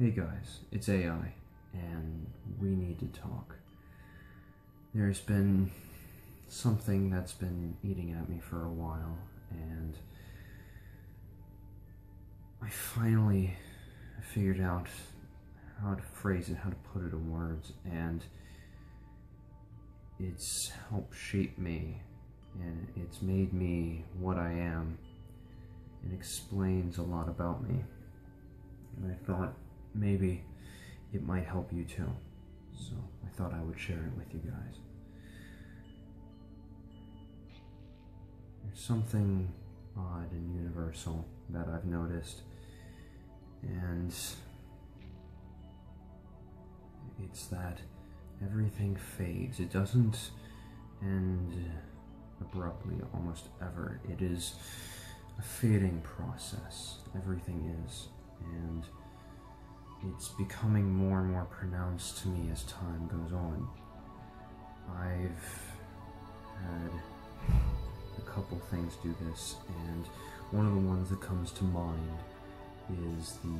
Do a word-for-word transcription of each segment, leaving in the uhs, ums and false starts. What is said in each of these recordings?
Hey guys, it's A I, and we need to talk. There's been something that's been eating at me for a while, and I finally figured out how to phrase it, how to put it in words, and it's helped shape me, and it's made me what I am. It explains a lot about me, and I thought maybe it might help you too, so I thought I would share it with you guys. There's something odd and universal that I've noticed, and it's that everything fades. It doesn't end abruptly almost ever. It is a fading process. Everything is, and it's becoming more and more pronounced to me as time goes on. I've had a couple things do this, and one of the ones that comes to mind is the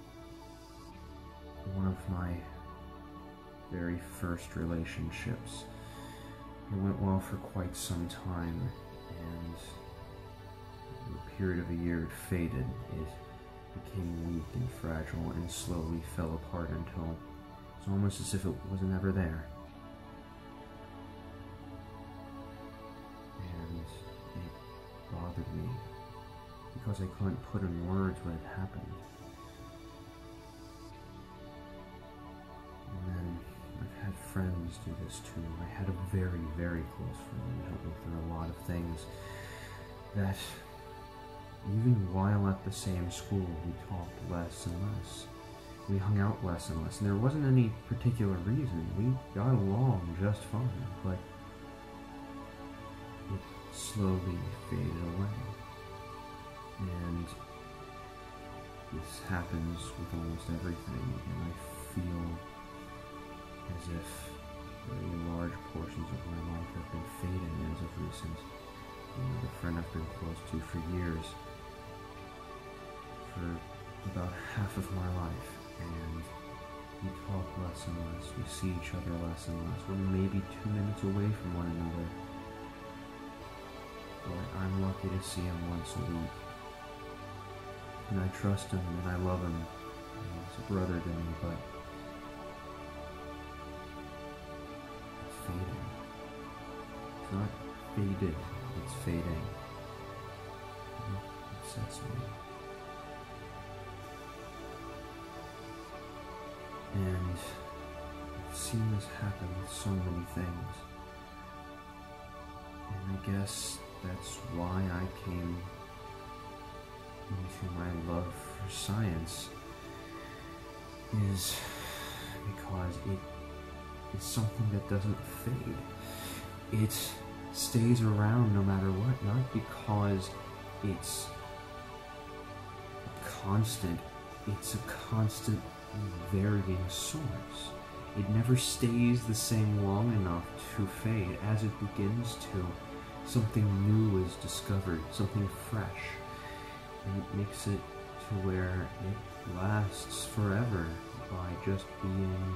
one of my very first relationships. It went well for quite some time, and over a period of a year it faded. It became weak and fragile and slowly fell apart until it's almost as if it wasn't ever there. And it bothered me because I couldn't put in words what had happened. And then I've had friends do this too. I had a very, very close friend who helped me through a lot of things that even while at the same school, we talked less and less. We hung out less and less, and there wasn't any particular reason. We got along just fine, but it slowly faded away. And this happens with almost everything, and I feel as if very large portions of my life have been fading as of recent. You know, the friend I've been close to for years, for about half of my life, and we talk less and less, we see each other less and less. We're maybe two minutes away from one another, but I'm lucky to see him once a week, and I trust him and I love him. He's a brother to me, but it's fading. It's not faded, it's fading. It upsets me. And I've seen this happen with so many things. And I guess that's why I came into my love for science, is because it is something that doesn't fade. It stays around no matter what, not because it's a constant, it's a constant varying source. It never stays the same long enough to fade. As it begins to, something new is discovered, something fresh, and it makes it to where it lasts forever by just being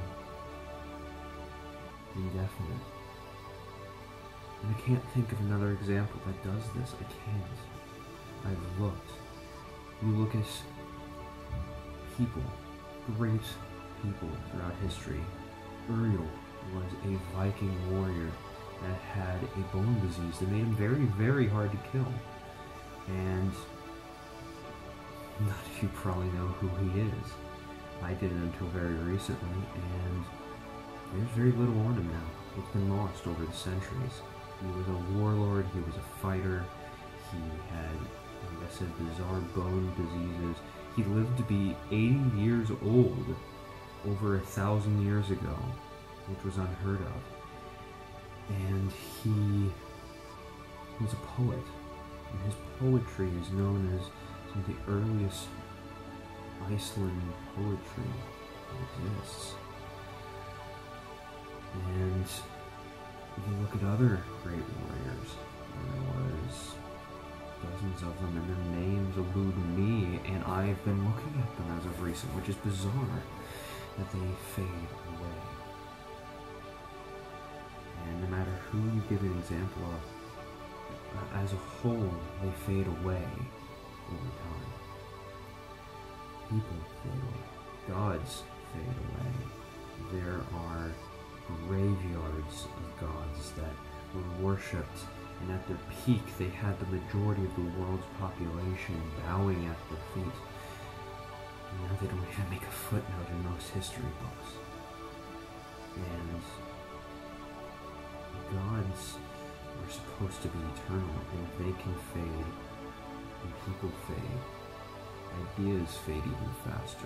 indefinite. And I can't think of another example that does this. I can't. I've looked. You look at people, great people throughout history. Uriel was a Viking warrior that had a bone disease that made him very, very hard to kill. And not if you probably know who he is. I didn't until very recently, and there's very little on him now. It's been lost over the centuries. He was a warlord, he was a fighter, he had, like I said, bizarre bone diseases. He lived to be eighty years old over a thousand years ago, which was unheard of. And he was a poet, and his poetry is known as some of the earliest Iceland poetry that exists. And if you look at other great warriors, there was dozens of them, and their names elude me, and I've been looking at them as of recent, which is bizarre that they fade away. And no matter who you give an example of, as a whole, they fade away over time. People fade away. Gods fade away. There are graveyards of gods that were worshipped, and at their peak they had the majority of the world's population bowing at their feet. And now they don't even make a footnote in most history books. And gods are supposed to be eternal, and if they can fade, and people fade, ideas fade even faster.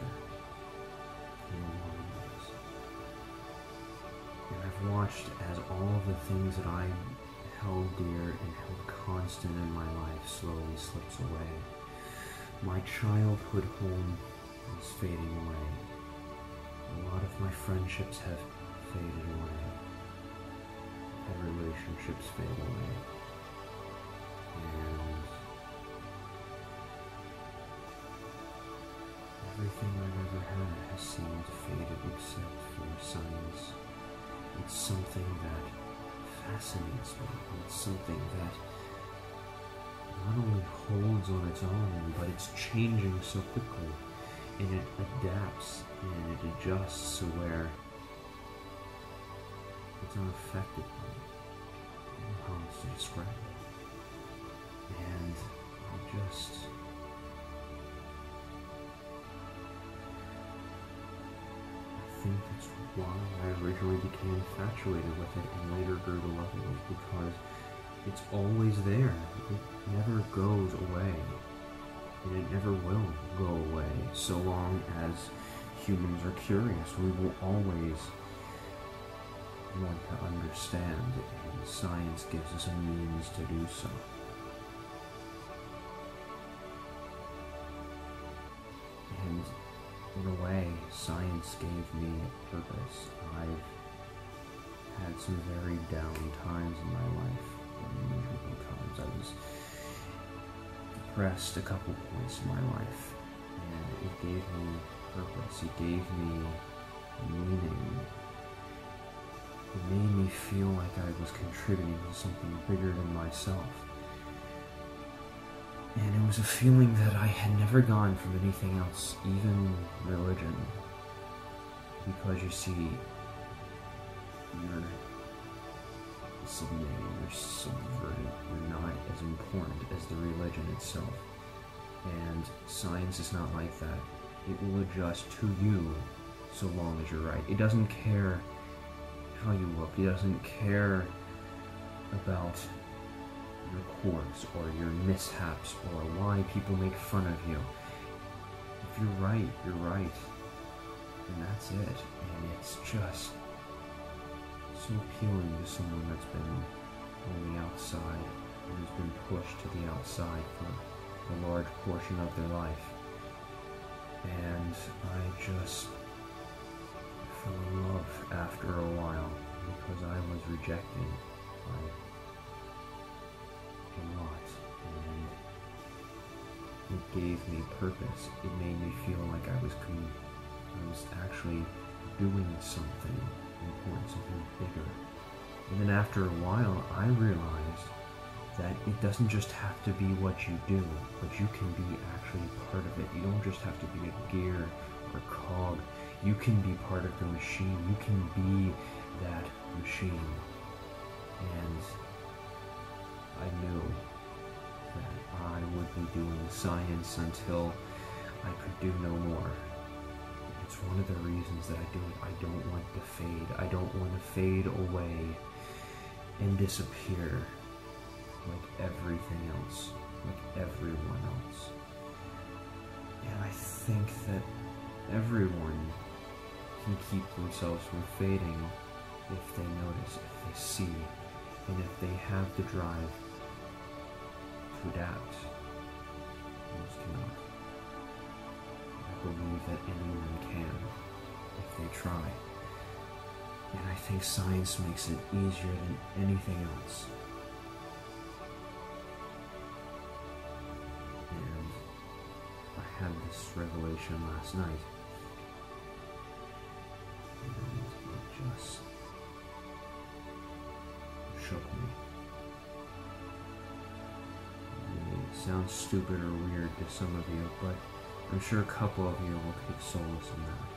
And I've watched as all the things that I held dear and held constant in my life slowly slips away. My childhood home is fading away. A lot of my friendships have faded away. And relationships fade away. And everything I've ever had has seemed faded except for science. It's something that fascinates me. It's something that not only holds on its own, but it's changing so quickly, and it adapts and it adjusts to where it's unaffected by it. I don't know how else to describe it. And I just I think that's why I originally became infatuated with it and later grew to love it, was because it's always there. It never goes away. And it never will go away so long as humans are curious. We will always want to understand, and science gives us a means to do so. And in a way, science gave me a purpose. I've had some very down times in my life, miserable times. I was depressed a couple points in my life, and it gave me purpose. It gave me meaning. It made me feel like I was contributing to something bigger than myself. And it was a feeling that I had never gotten from anything else, even religion. Because you see, you're submitting, you're subverted, you're not as important as the religion itself. And science is not like that. It will adjust to you so long as you're right. It doesn't care how you look, it doesn't care about your quirks or your mishaps or why people make fun of you. If you're right, you're right. And that's it. And it's just so appealing to someone that's been on the outside and who's been pushed to the outside for a large portion of their life. And I just fell in love after a while because I was rejected by a lot, and it gave me purpose. It made me feel like I was com- I was actually doing something important, something bigger. And then after a while, I realized that it doesn't just have to be what you do, but you can be actually part of it. You don't just have to be a gear or a cog. You can be part of the machine. You can be that machine. And I knew that I would be doing science until I could do no more. It's one of the reasons that I do it. I don't want to fade. I don't want to fade away and disappear like everything else, like everyone else. And I think that everyone can keep themselves from fading if they notice, if they see, and if they have the drive to adapt. Most cannot. I believe that anyone can if they try. And I think science makes it easier than anything else. had this revelation last night. And it just shook me. It sounds stupid or weird to some of you, but I'm sure a couple of you will take solace in that.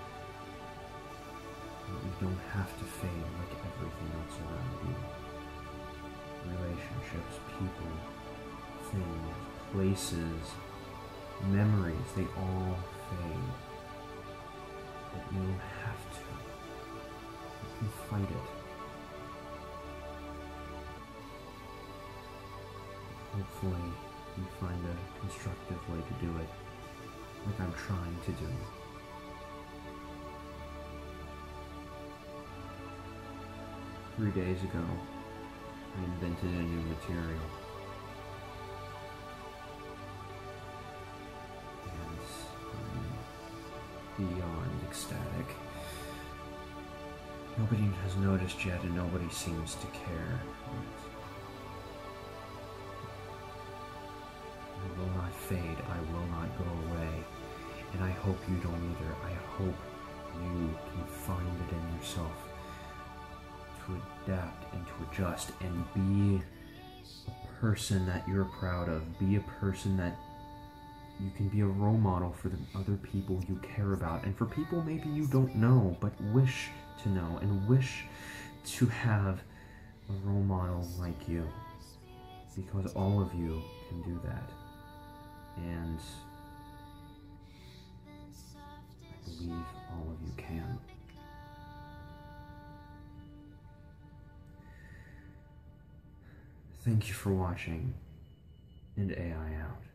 You don't have to fade like everything else around you. Relationships, people, things, places, memories, they all fade. But you don't have to. You can fight it. Hopefully you find a constructive way to do it, like I'm trying to do. Three days ago, I invented a new material. And I'm beyond ecstatic. Nobody has noticed yet, and nobody seems to care. I will not fade, I will not go away, and I hope you don't either. I hope you can find it in yourself to adapt and to adjust and be a person that you're proud of. Be a person that you can be a role model for the other people you care about, and for people maybe you don't know but wish to know and wish to have a role model like you, because all of you can do that. And I believe all of you can. Thank you for watching, and A I out.